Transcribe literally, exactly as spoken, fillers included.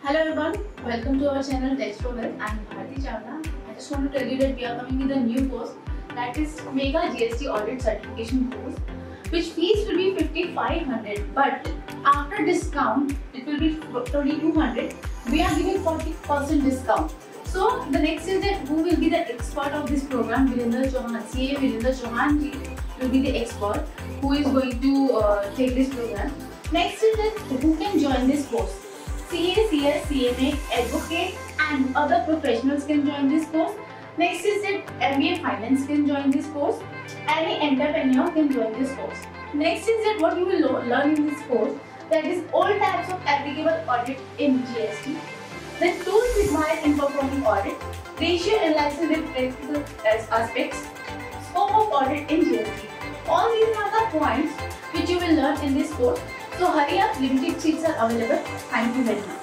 Hello everyone, welcome to our channel Dextro Wealth. I am Bharti Chawla. I just want to tell you that we are coming with a new course, that is Mega G S T Audit Certification course, which fees will be fifty-five hundred, but after discount it will be thirty-two hundred. We are giving forty percent discount. So the next is that who will be the expert of this program? Virendra Chauhan, C A Virendra Chauhan ji will be the expert who is going to uh, take this program. Next is that who can join this course? C A, C S, C M A, advocate and other professionals can join this course. Next is that M B A Finance can join this course. Any entrepreneur can join this course. Next is that what you will learn in this course, that is all types of applicable audit in G S T, the tools required in performing audit, ratio analysis with practical aspects, scope of audit in G S T. All these are the points which you will learn in this course. So hurry up, limited seats are available. Thank you very much.